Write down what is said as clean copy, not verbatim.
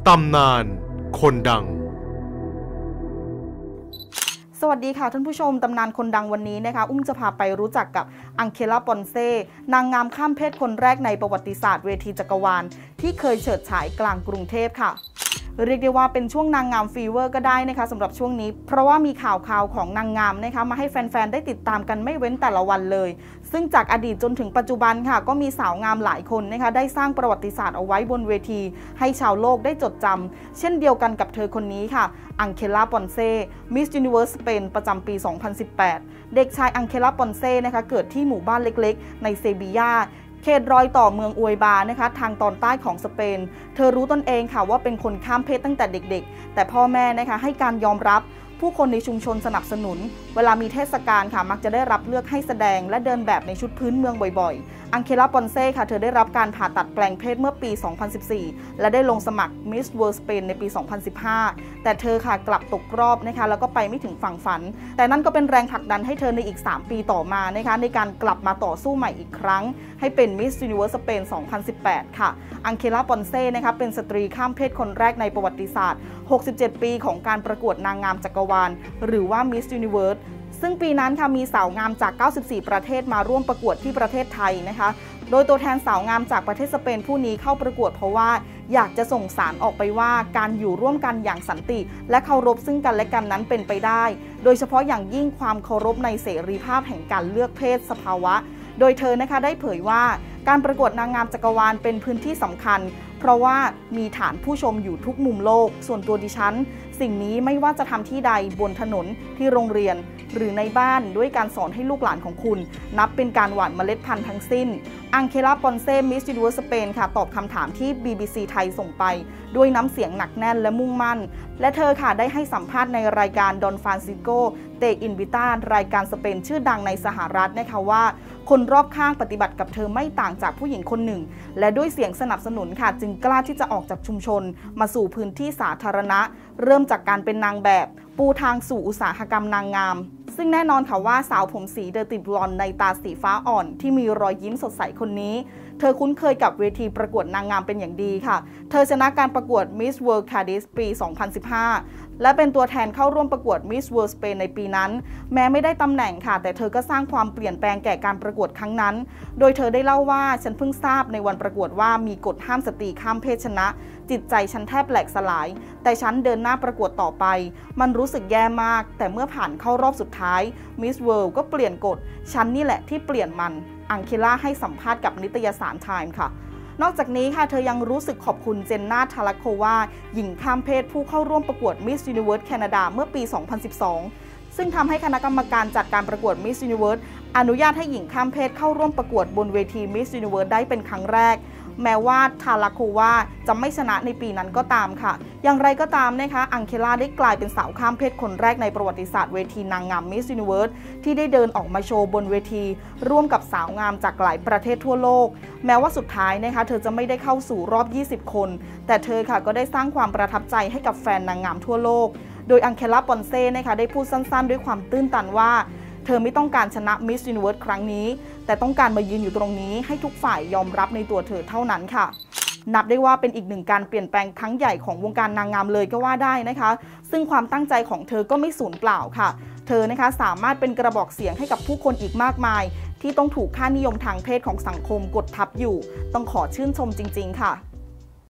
ตำนานคนดังสวัสดีค่ะท่านผู้ชมตำนานคนดังวันนี้นะคะอุ้มจะพาไปรู้จักกับอังเคล่าปอนเซ่นางงามข้ามเพศคนแรกในประวัติศาสตร์เวทีจักรวาลที่เคยเฉิดฉายกลางกรุงเทพค่ะเรียกได้ว่าเป็นช่วงนางงามฟีเวอร์ก็ได้นะคะสำหรับช่วงนี้เพราะว่ามีข่าวของนางงามนะคะมาให้แฟนๆได้ติดตามกันไม่เว้นแต่ละวันเลยซึ่งจากอดีตจนถึงปัจจุบันค่ะก็มีสาวงามหลายคนนะคะได้สร้างประวัติศาสตร์เอาไว้บนเวทีให้ชาวโลกได้จดจำเช่นเดียวกันกับเธอคนนี้ค่ะอังเคล่าปอนเซ่มิสยูนิเวิร์สสเปนประจำปี 2018 เด็กชายอังเคล่าปอนเซ่นะคะเกิดที่หมู่บ้านเล็กๆในเซบียาเขตรอยต่อเมืองอวยบานะคะทางตอนใต้ของสเปนเธอรู้ตนเองค่ะว่าเป็นคนข้ามเพศตั้งแต่เด็กๆแต่พ่อแม่นะคะให้การยอมรับผู้คนในชุมชนสนับสนุนเวลามีเทศกาลค่ะมักจะได้รับเลือกให้แสดงและเดินแบบในชุดพื้นเมืองบ่อยๆอังเคล่าปอนเซ่ค่ะเธอได้รับการผ่าตัดแปลงเพศเมื่อปี 2014 และได้ลงสมัคร Miss World Spain ในปี 2015 แต่เธอค่ะกลับตกรอบนะคะแล้วก็ไปไม่ถึงฝั่งฝันแต่นั่นก็เป็นแรงผลักดันให้เธอในอีก 3 ปีต่อมานะคะในการกลับมาต่อสู้ใหม่อีกครั้งให้เป็น Miss Universe Spain 2018 ค่ะอังเคล่าปอนเซ่นะคะเป็นสตรีข้ามเพศคนแรกในประวัติศาสตร์ 67 ปีของการประกวดนางงามจักรวาลหรือว่า Miss Universe ซึ่งปีนั้นค่ะมีสาวงามจาก 94 ประเทศมาร่วมประกวดที่ประเทศไทยนะคะโดยตัวแทนสาวงามจากประเทศสเปนผู้นี้เข้าประกวดเพราะว่าอยากจะส่งสารออกไปว่าการอยู่ร่วมกันอย่างสันติและเคารพซึ่งกันและกันนั้นเป็นไปได้โดยเฉพาะอย่างยิ่งความเคารพในเสรีภาพแห่งการเลือกเพศสภาวะโดยเธอนะคะได้เผยว่าการประกวดนางงามจักรวาลเป็นพื้นที่สำคัญเพราะว่ามีฐานผู้ชมอยู่ทุกมุมโลกส่วนตัวดิฉันสิ่งนี้ไม่ว่าจะทำที่ใดบนถนนที่โรงเรียนหรือในบ้านด้วยการสอนให้ลูกหลานของคุณนับเป็นการหว่านเมล็ดพันธุ์ทั้งสิ้นอังเคล่าปอนเซ่มิสยูนิเวิร์สสเปนค่ะตอบคำถามที่ BBC ไทยส่งไปด้วยน้ำเสียงหนักแน่นและมุ่งมั่นและเธอค่ะได้ให้สัมภาษณ์ในรายการดอนฟรานซิโกเตอินวิตารายการสเปนชื่อดังในสหรัฐนะคะว่าคนรอบข้างปฏิบัติกับเธอไม่ต่างจากผู้หญิงคนหนึ่งและด้วยเสียงสนับสนุนค่ะจึงกล้าที่จะออกจากชุมชนมาสู่พื้นที่สาธารณะเริ่มจากการเป็นนางแบบปูทางสู่อุตสาหกรรมนางงามซึ่งแน่นอนค่ะว่าสาวผมสีเดอร์ติบลอนในตาสีฟ้าอ่อนที่มีรอยยิ้มสดใสคนนี้เธอคุ้นเคยกับเวทีประกวดนางงามเป็นอย่างดีค่ะเธอชนะการประกวด Miss World Cadiz ปี 2015 และเป็นตัวแทนเข้าร่วมประกวด Miss World Spain ในปีนั้นแม้ไม่ได้ตำแหน่งค่ะแต่เธอก็สร้างความเปลี่ยนแปลงแก่การประกวดครั้งนั้นโดยเธอได้เล่าว่าฉันเพิ่งทราบในวันประกวดว่ามีกฎห้ามสตรีข้ามเพศชนะจิตใจฉันแทบแหลกสลายแต่ฉันเดินหน้าประกวดต่อไปมันรู้สึกแย่มากแต่เมื่อผ่านเข้ารอบสุดท้าย Miss World ก็เปลี่ยนกฎฉันนี่แหละที่เปลี่ยนมันอังเคล่าให้สัมภาษณ์กับนิตยสาร Time ค่ะนอกจากนี้ค่ะเธอยังรู้สึกขอบคุณเจนนาทารักโควาหญิงข้ามเพศผู้เข้าร่วมประกวด Miss Universe แคนาดาเมื่อปี 2012 ซึ่งทำให้คณะกรรมการจัดการประกวด Miss Universe อนุญาตให้หญิงข้ามเพศเข้าร่วมประกวดบนเวที Miss Universe ได้เป็นครั้งแรกแม้ว่าทารักโควาจะไม่ชนะในปีนั้นก็ตามค่ะอย่างไรก็ตามนะคะอังเคล่าได้กลายเป็นสาวข้ามเพศคนแรกในประวัติศาสตร์เวทีนางงาม Miss Universe ที่ได้เดินออกมาโชว์บนเวทีร่วมกับสาวงามจากหลายประเทศทั่วโลกแม้ว่าสุดท้ายนะคะเธอจะไม่ได้เข้าสู่รอบ 20 คนแต่เธอค่ะก็ได้สร้างความประทับใจให้กับแฟนนางงามทั่วโลกโดยอังเคล่าปอนเซ่นะคะได้พูดสั้นๆด้วยความตื้นตันว่าเธอไม่ต้องการชนะ Miss Universe ครั้งนี้แต่ต้องการมายืนอยู่ตรงนี้ให้ทุกฝ่ายยอมรับในตัวเธอเท่านั้นค่ะนับได้ว่าเป็นอีกหนึ่งการเปลี่ยนแปลงครั้งใหญ่ของวงการนางงามเลยก็ว่าได้นะคะซึ่งความตั้งใจของเธอก็ไม่สูญเปล่าค่ะเธอนะคะสามารถเป็นกระบอกเสียงให้กับผู้คนอีกมากมายที่ต้องถูกค่านิยมทางเพศของสังคมกดทับอยู่ต้องขอชื่นชมจริงๆค่ะ